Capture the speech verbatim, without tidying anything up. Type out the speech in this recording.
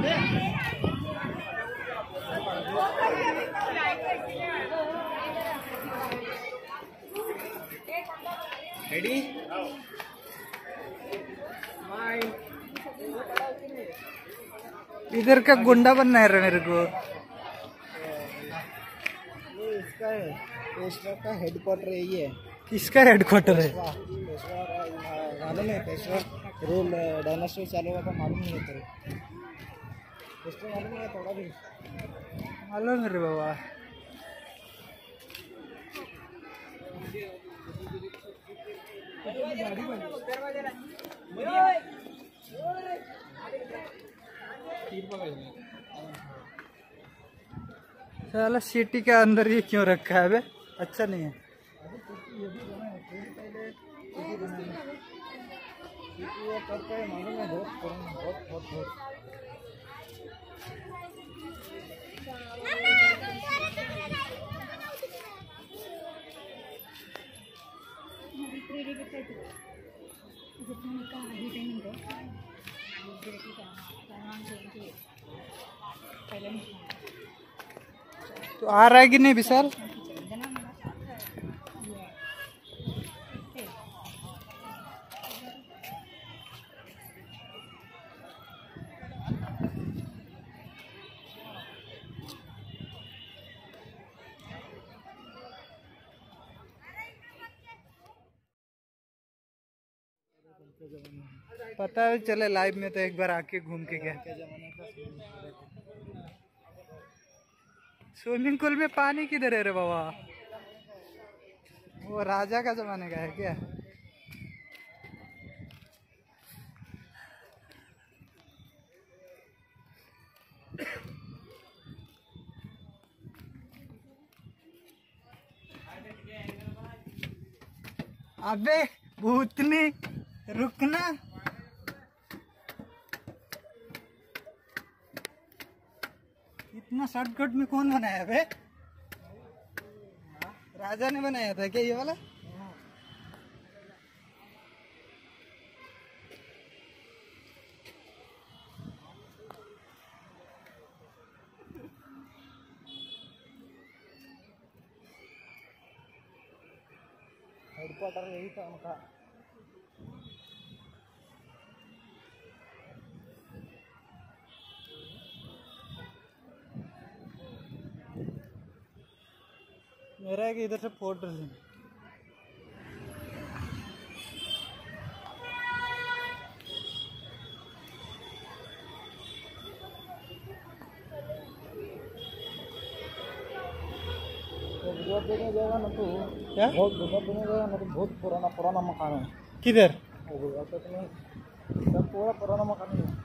Ready इधर का गुंडा बनना है मेरे को। ये इसका है, पेशवा का हेडक्वार्टर यही है। किसका हेडक्वार्टर है? मालूम है पेशवा रूल डायनास्टी चालू हुआ था, मालूम नहीं है तेरे? पेशवा मालूम है थोड़ा भी? मालूम है रे बाबा। साला सिटी के अंदर ये क्यों रखा है बे? अच्छा नहीं है। तो आ रहा है कि नहीं विशाल? पता है चले लाइव में तो एक बार आके घूम के गया। स्विमिंग पूल में पानी किधर है रे बाबा? वो राजा का जमाने का है क्या? अबे भूतनी रुकना। इतना शॉर्टकट में कौन बनाया बे? राजा ने बनाया था क्या ये वाला? हेडक्वार्टर यही था उनका। मेरा है कि इधर से फोटो ले। गुजरात देखने जाएगा ना तो क्या? बहुत गुजरात देखने जाएगा ना तो बहुत पुराना पुराना मकान है। किधर? गुजरात में सब पूरा पुराना मकान है।